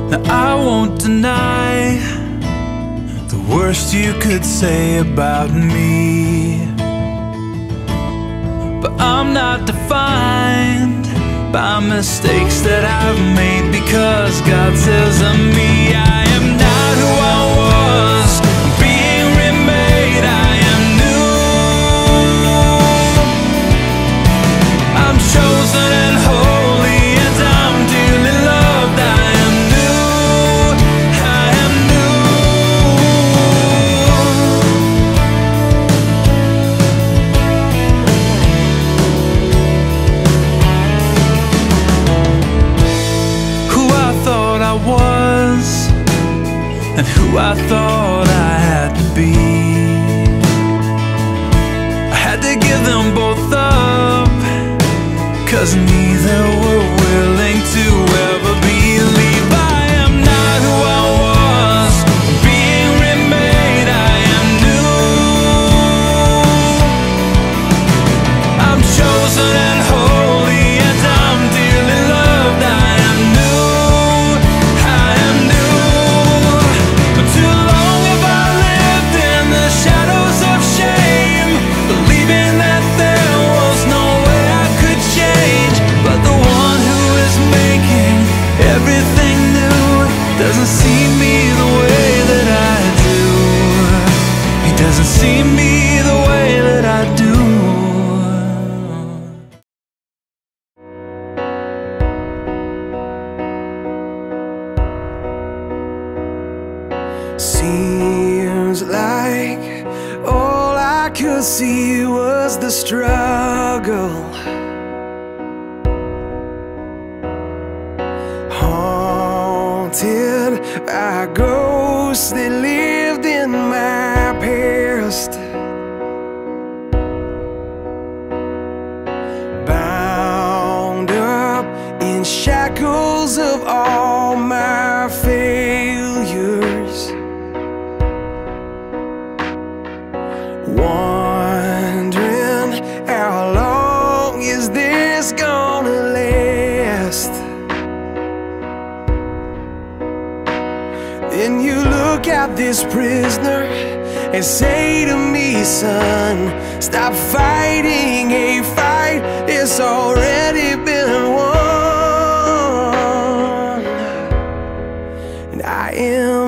Now I won't deny the worst you could say about me, but I'm not defined by mistakes that I've made, because God says of me, I am not who I was, being remade, I am new. I'm chosen and holy, and I'm dearly loved. I am new, I am was and who I thought I had to be. I had to give them both up, 'cause neither were willing to ever believe. I am not who I was, being remade, I am new. I'm chosen and holy, and I'm dearly loved. I am new. Doesn't see me the way that I do. He doesn't see me the way that I do. Seems like all I could see was the struggle. By ghosts that lived in my past, bound up in shackles of all my failures, wondering how long is this gonna last. Then you look at this prisoner and say to me, son, stop fighting a fight that's already been won. And I am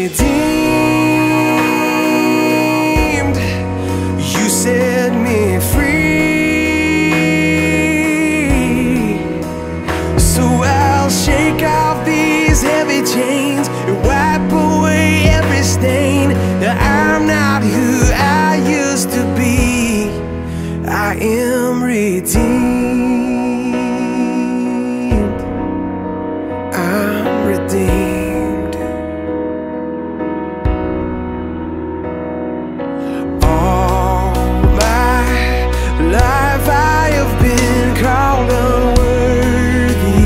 redeemed. You set me free. So I'll shake off these heavy chains and wipe away every stain. Now I'm not who I used to be. I am redeemed. I'm redeemed. All my life I have been called unworthy,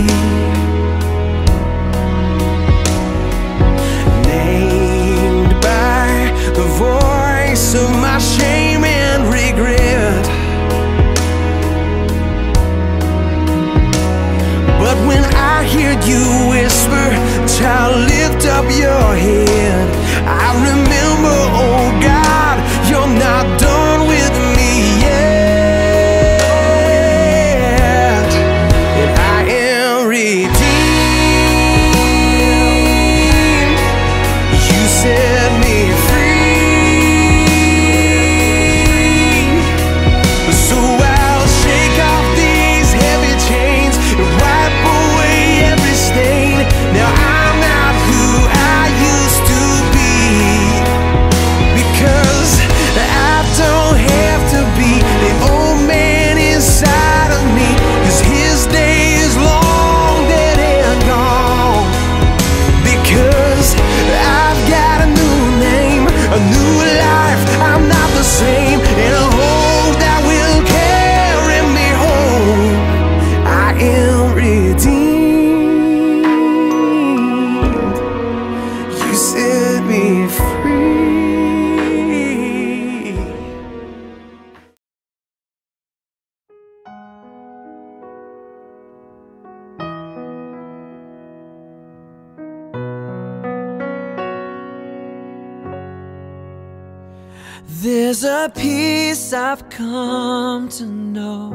of my shame and regret. But when I hear you whisper, child, lift up your head, I remember, oh God, you're not done with me yet. And I am redeemed. You set me free. Now I'm not who I used to be, because I've done There's a peace I've come to know,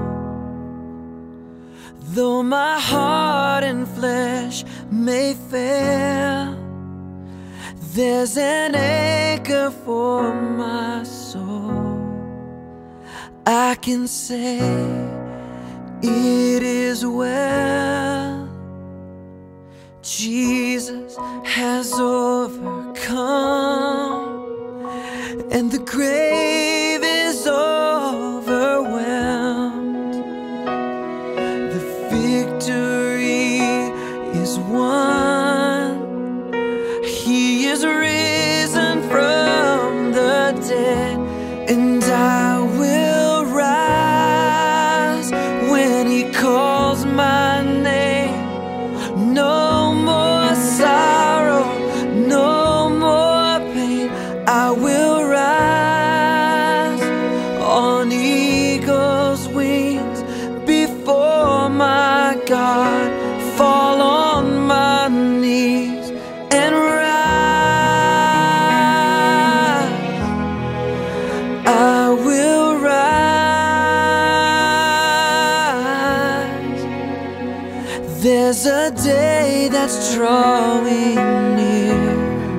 though my heart and flesh may fail. There's an anchor for my soul. I can say it is well. Jesus has overcome, and the grave is overwhelmed. The victory is won. He is risen from the dead, and I will rise when He calls my name. No more sorrow, no more pain. I will rise on eagle's wings before my God, fall on my knees and rise. I will rise. There's a day that's drawing near,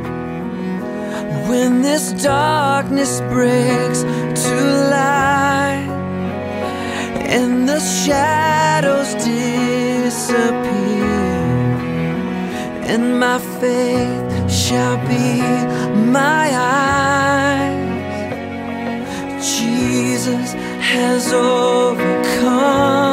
when this darkness breaks to light, and the shadows disappear, and my faith shall be my eyes. Jesus has overcome.